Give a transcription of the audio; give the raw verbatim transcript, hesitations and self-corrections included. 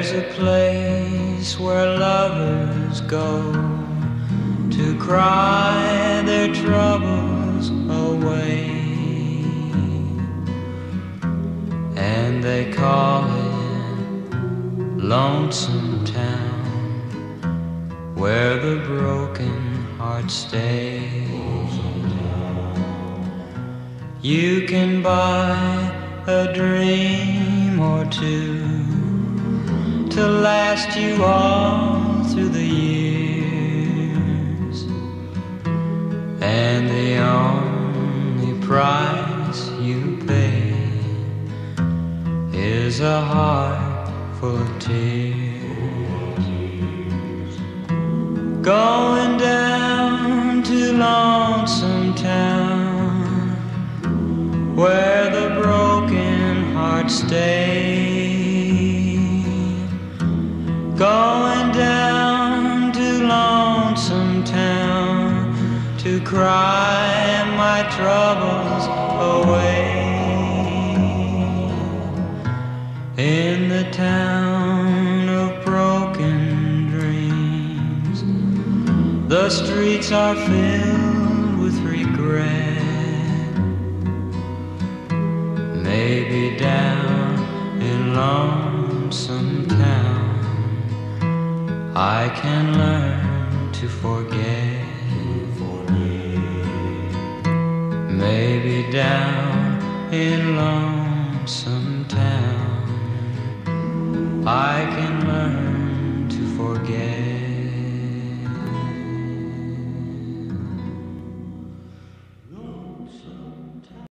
There's a place where lovers go to cry their troubles away, and they call it Lonesome Town, where the broken hearts stay. You can buy a dream or two to last you all through the years, and the only price you pay is a heart full of tears. Going down to Lonesome Town, where the broken hearts stay. Going down to Lonesome Town to cry my troubles away. In the town of broken dreams, the streets are filled with regret. Maybe down in Lonesome Town I can learn to forget. Maybe down in Lonesome Town I can learn to forget.